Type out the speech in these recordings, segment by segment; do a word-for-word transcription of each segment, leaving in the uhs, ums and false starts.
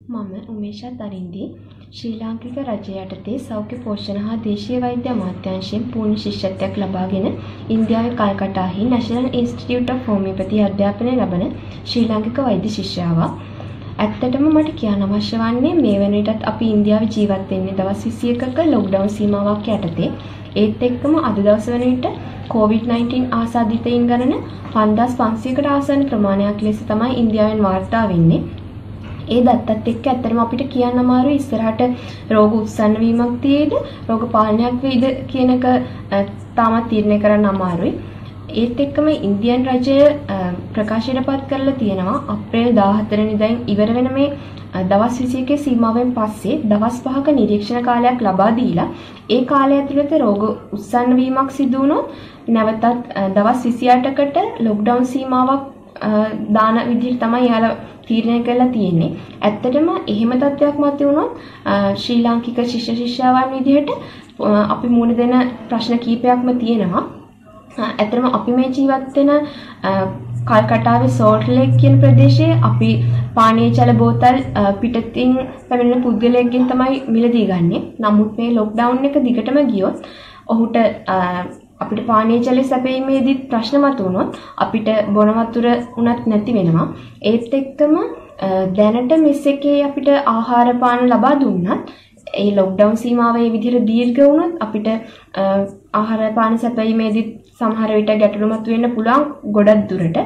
මම උමේෂත් අරින්දි ශ්‍රී ලාංකික රජය යටතේ සෞඛ්‍ය පෝෂණ හා දේශීය වෛද්‍ය අමාත්‍යාංශයෙන් පූර්ණ ශිෂ්‍යත්වයක් ලබාගෙන ඉන්දියාවේ කල්කටාහි National Institute of Homeopathy අධ්‍යාපනය ලබන ශ්‍රී ලාංකික වෛද්‍ය ශිෂ්‍යාවක්. ඇත්තටම මට කියන්න අවශ්‍ය වන්නේ මේ වෙන විටත් අපි ඉන්දියාවේ ජීවත් වෙන්නේ දවස් විසි එකක ලොක්ඩවුන් සීමාවක් යටතේ. ඒත් එක්කම අද දවස් වන විට කොවිඩ් නයින්ටීන් ආසාදිතයින් ගණන පන්දාස් පන්සීයකට ආසන්න ප්‍රමාණයක් ලෙස තමයි ඉන්දියාවෙන් වාර්තා වෙන්නේ. ඒ දත්තත් එක්ක ඇත්තටම අපිට කියන්න අමාරුයි ඉස්සරහට රෝග උත්සන්න වීමක් තියේද රෝග පාලනයක් වෙයිද කියන එක තාමත් තීරණය කරන්න අමාරුයි. ඒත් එක්කම ඉන්දියන් රජය ප්‍රකාශයටපත් කරලා තියෙනවා අප්‍රේල් දාහතර වෙනිදා ඉවර වෙන මේ දවස් විසි එකේ සීමාවෙන් පස්සේ දවස් පහක නිරීක්ෂණ කාලයක් ලබා දීලා ඒ කාලය ඇතුළත රෝග උත්සන්න වීමක් සිදු වුණොත් නැවතත් දවස් විසි අටකට ලොක්ඩවුන් සීමාවක් දාන විදිහට තමයි යාලා තීරණය කරලා තියෙන්නේ. ඇත්තටම එහෙම තත්ත්වයක් මත වුණොත් ශ්‍රී ලාංකික ශිෂ්‍ය ශිෂ්‍යාවන් විදිහට අපි මුහුණ දෙන ප්‍රශ්න කීපයක්ම තියෙනවා. ඇත්තටම අපි මේ ජීවත් වෙන කල්කටාවේ සෝල්ට් ලේක් කියන ප්‍රදේශයේ අපි පානීය ජල බෝතල් පිටතින් පැමිණෙන පුද්ගලයෙක්ගෙන් තමයි මිලදී ගන්නෙ. නමුත් මේ ලොක්ඩවුන් එක දිගටම ගියොත් ඔහුට අපිට පානීය ජල සැපයීමේදී ප්‍රශ්න මතුවුණොත් අපිට බොන වතුර උනත් නැති වෙනවා. ඒත් එක්කම දැනට මෙස් එකේ අපිට ආහාර පාන ලබා දුන්නත් ඒ ලොක්ඩවුන් සීමාව ඒ විදිහට දීර්ඝ වුණොත් අපිට ආහාර පාන සැපයීමේදී සමහර විට ගැටලු මතුවෙන්න පුළුවන් ගොඩක් දුරට.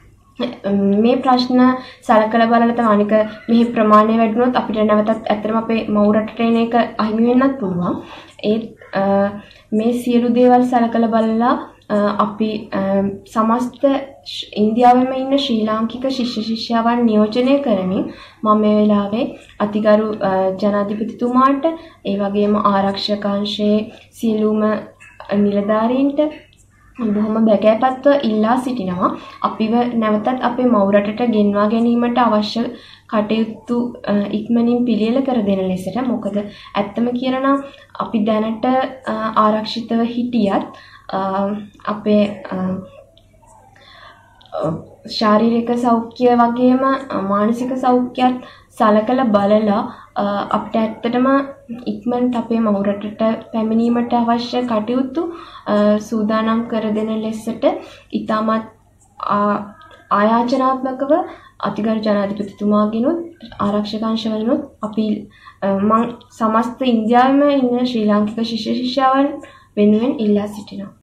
මේ ප්‍රශ්න සලකලා බලලා තමයි අනික මෙහි ප්‍රමාණය වැඩි වුණොත් අපිට නැවතත් ඇත්තටම අපේ මව් රටට එන එක අහිමි වෙන්නත් පුළුවන්. ඒත් මේ සියලු දේවල් සලකලා බලලා අපි සමස්ත ඉන්දියාවෙම ඉන්න ශ්‍රී ලාංකික ශිෂ්‍ය ශිෂ්‍යාවන් නියෝජනය කරමින් මම මේ වෙලාවේ අතිගරු ජනාධිපතිතුමාට ඒ වගේම ආරක්ෂකාංශයේ සියලුම නිලධාරීන්ට බොහොම බැගෑපත්ව ඉල්ලා සිටිනවා අපිව නැවතත් අපේ මව් රටට ගෙන්වා ගැනීමට අවශ්‍ය කටයුතු ඉක්මනින් පිළියෙල කර දෙන ලෙසට. මොකද ඇත්තම කියනවා අපි දැනට ආරක්ෂිතව හිටියත් අපේ ශාරීරික සෞඛ්‍ය වගේම මානසික සෞඛ්‍යත් සලකලා බලලා අපිට ඇත්තටම ඉක්මනට අපේ මව් රටට පැමිණීමට අවශ්‍ය කටයුතු සූදානම් කර දෙන ලෙසට ඉතාමත් ආයාචනාත්මකව අතිගරු ජනාධිපතිතුමාගෙනුත් ආරක්ෂකාංශවලිනුත් අපි මම සමස්ත ඉන්දියාවෙම ඉන්න ශ්‍රී ලාංකික ශිෂ්‍ය ශිෂ්‍යාවන් වෙනුවෙන් ඉල්ලා සිටිනවා.